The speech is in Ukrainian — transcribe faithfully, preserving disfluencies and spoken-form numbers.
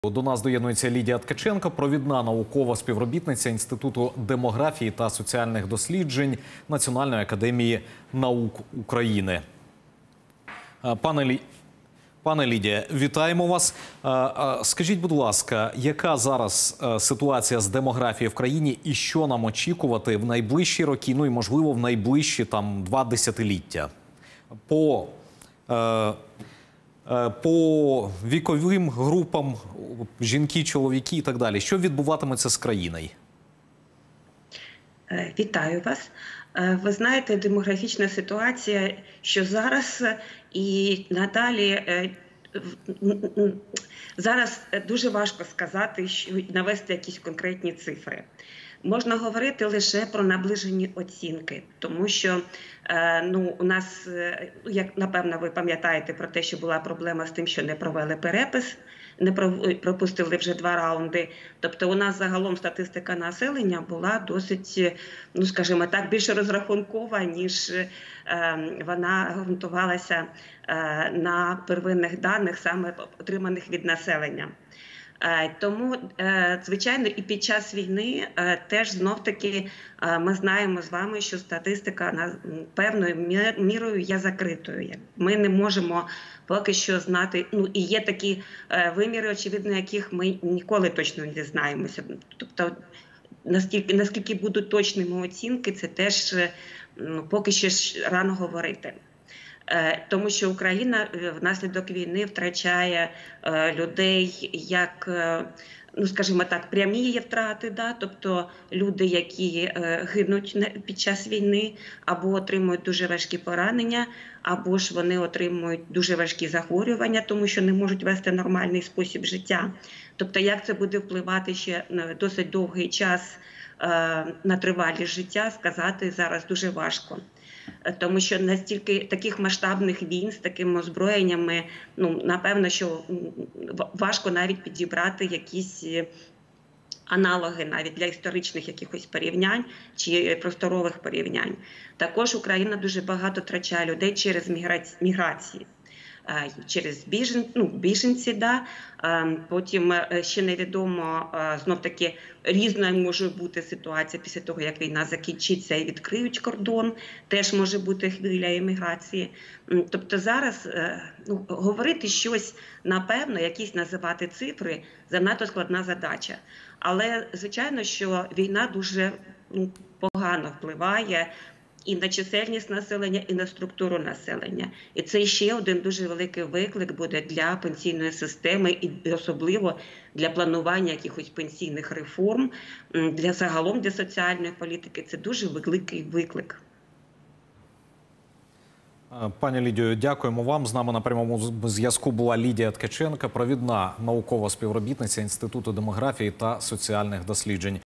До нас доєднується Лідія Ткаченко, провідна наукова співробітниця Інституту демографії та соціальних досліджень Національної академії наук України. Пане, Лі... Пане Лідія, вітаємо вас. Скажіть, будь ласка, яка зараз ситуація з демографією в країні і що нам очікувати в найближчі роки, ну і, можливо, в найближчі там два десятиліття? По... По віковим групам, жінки, чоловіки і так далі. Що відбуватиметься з країною? Вітаю вас. Ви знаєте, демографічна ситуація, що зараз і надалі, зараз дуже важко сказати, що навести якісь конкретні цифри. Можна говорити лише про наближені оцінки, тому що ну, у нас, як напевно ви пам'ятаєте про те, що була проблема з тим, що не провели перепис, не пропустили вже два раунди. Тобто у нас загалом статистика населення була досить, ну скажімо так, більше розрахункова, ніж вона ґрунтувалася на первинних даних, саме отриманих від населення. Тому, звичайно, і під час війни теж знов-таки ми знаємо з вами, що статистика певною мірою є закритою. Ми не можемо поки що знати, ну і є такі виміри, очевидно, яких ми ніколи точно не дізнаємося. Тобто, наскільки, наскільки будуть точними оцінки, це теж ну, поки що рано говорити. Тому що Україна внаслідок війни втрачає людей як, ну скажімо так, прямі є втрати, да? Тобто люди, які гинуть під час війни, або отримують дуже важкі поранення, або ж вони отримують дуже важкі захворювання, тому що не можуть вести нормальний спосіб життя. Тобто як це буде впливати ще досить довгий час на тривалість життя, сказати зараз дуже важко. Тому що настільки таких масштабних війн з такими озброєннями, ну, напевно, що важко навіть підібрати якісь аналоги навіть для історичних якихось порівнянь чи просторових порівнянь. Також Україна дуже багато втрачає людей через міграції. Через біжен, ну, біженці, да. Потім ще невідомо, знов-таки, різною може бути ситуація після того, як війна закінчиться і відкриють кордон, теж може бути хвиля еміграції. Тобто зараз ну, говорити щось, напевно, якісь називати цифри, занадто складна задача. Але, звичайно, що війна дуже ну, погано впливає і на чисельність населення, і на структуру населення. І це ще один дуже великий виклик буде для пенсійної системи і особливо для планування якихось пенсійних реформ, для загалом для соціальної політики. Це дуже великий виклик. Пані Лідію, дякуємо вам. З нами на прямому зв'язку була Лідія Ткаченко, провідна наукова співробітниця Інституту демографії та соціальних досліджень.